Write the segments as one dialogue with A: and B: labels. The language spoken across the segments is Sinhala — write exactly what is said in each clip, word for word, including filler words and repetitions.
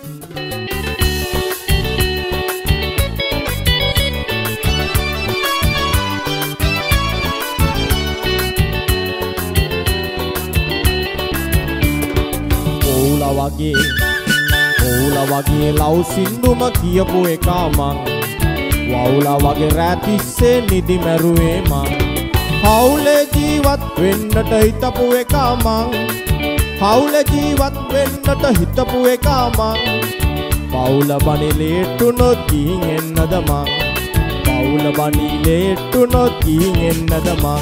A: Kowlawage Kowlawage ලව් සින්දුම කියපු එකා මං වවුලා වගේ රැතිස්සේ නිදි මැරුවේ මං හවුලේ ජීවත් වෙන්නට හිතපු එකා මං හවුලේ ජීවත් වෙන්නට හිතපු එකා මං පවුල බණි ලේට්ටුනොත් ගිහින් එන්නද මං පවුල බණි ලේට්ටුනොත් ගිහින් එන්නද මං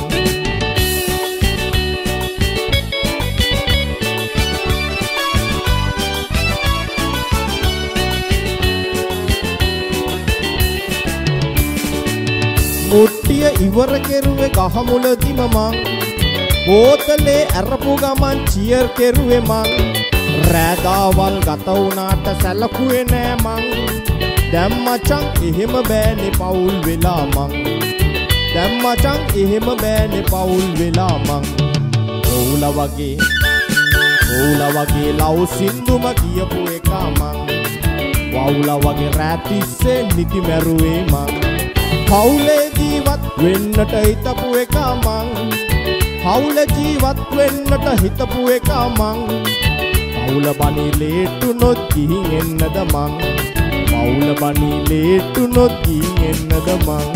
A: මුට්ටිය ඉවර කෙරුවේ ගහ මුලදිම මං බෝතලේ ඇරපු ගමන් චියර් කෙරුවේ මං රෑදාවල් ගත වුණාට සැලකුවේ නෑ මං දැන් මචං එහෙම බෑනේ පවුල් වෙලා මං දැන් මචං එහෙම බෑනේ පවුල් වෙලා මං කෝලවගේ කෝලවගේ ලව් සින්දුම කියපු එකා මං වවුලා වගේ රැතිස්සේ නිදි මැරුවේ මං හවුලේ ජීවත් වෙන්නට හිතපු එකා මං හවුලේ ජීවත් වෙන්නට හිතපු එකා මං පවුල බණි ලේට්ටුනොත් ගිහින් එන්නද මං පවුල බණි ලේට්ටුනොත් ගිහින් එන්නද මං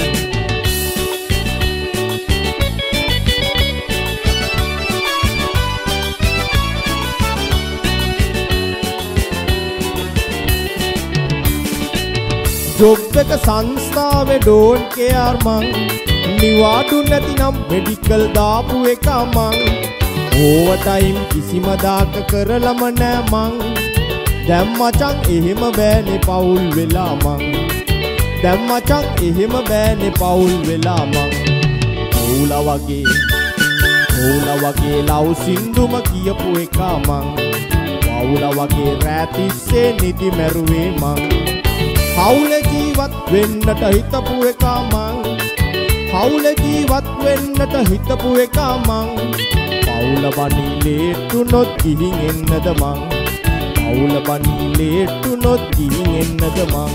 A: ජොබ් එක සංස්ථාවේ ඩෝන් කෙයාර් මං නිවාඩු නැතිනම් මෙඩිකල් දාපු එකා මං ඕවර් ටයිම් කිසිම දාක කරලම නෑ මං දැන් මචං එහෙම බෑනේ පවුල් වෙලා මං දැන් මචං එහෙම බෑනේ පවුල් වෙලා මං කෝලවගේ කෝලවගේ ලව් සින්දුම කියපු එකා මං වවුලා වගේ රැතිස්සේ නිදි මැරුවේ මං හවුලේ ජීවත් වෙන්නට හිතපු එකා මං හවුලේ ජීවත් වෙන්නට හිතපු එකා මං පවුල බණි ලේට්ටුනොත් ගිහින් එන්නද මං පවුල බණි ලේට්ටුනොත් ගිහින් එන්නද මං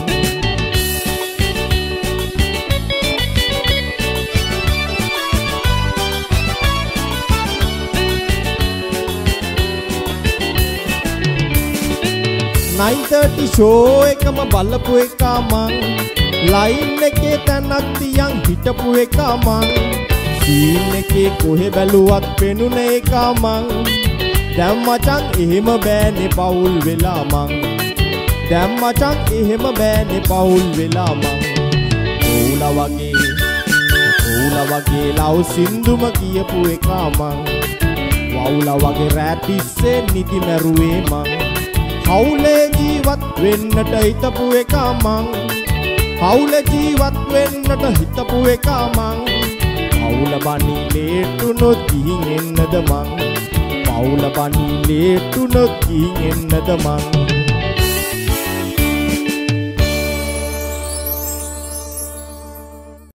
A: nine thirty show එකම බලපු එකා මං ලයින් එකේ තැනක් තියන් හිටපු එකා මං සීන් එකේ කොහෙ බැලුවත් පෙනුන එකා මං දැන් මචං එහෙම බෑනේ පවුල් වෙලා මං දැන් මචං එහෙම බෑනේ පවුල් වෙලා මං කෝලවගේ කෝලවගේ ලව් සින්දුම කියපු එකා මං වවුලා වගේ රැතිස්සේ නිදි මැරුවේ මං හවුලේ ජීවත් වෙන්නට හිතපු එකා මං හවුලේ ජීවත් වෙන්නට හිතපු එකා මං පවුල බණි ලේට්ටුනොත් ගිහින් එන්නද මං පවුල බණි ලේට්ටුනොත් ගිහින් එන්නද මං